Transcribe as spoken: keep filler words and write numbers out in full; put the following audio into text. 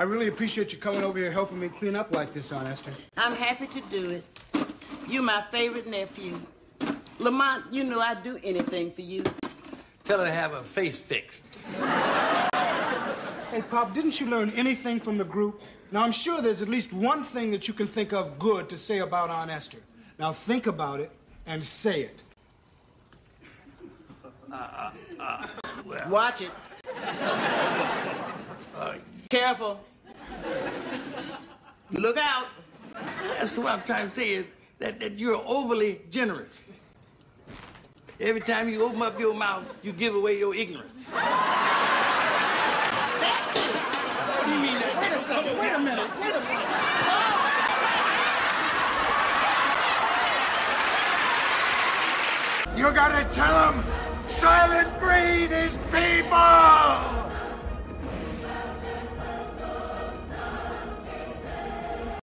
I really appreciate you coming over here helping me clean up like this, Aunt Esther. I'm happy to do it. You're my favorite nephew. Lamont, you know I'd do anything for you. Tell her to have her face fixed. Hey, Pop, didn't you learn anything from the group? Now, I'm sure there's at least one thing that you can think of good to say about Aunt Esther. Now, think about it and say it. Uh, uh, uh, well. Watch it. Uh, Careful. Look out. That's what I'm trying to say is that, that you're overly generous. Every time you open up your mouth, you give away your ignorance. What do you mean that? Wait a second, wait a minute, wait a minute. You gotta tell them Silent Breed is people!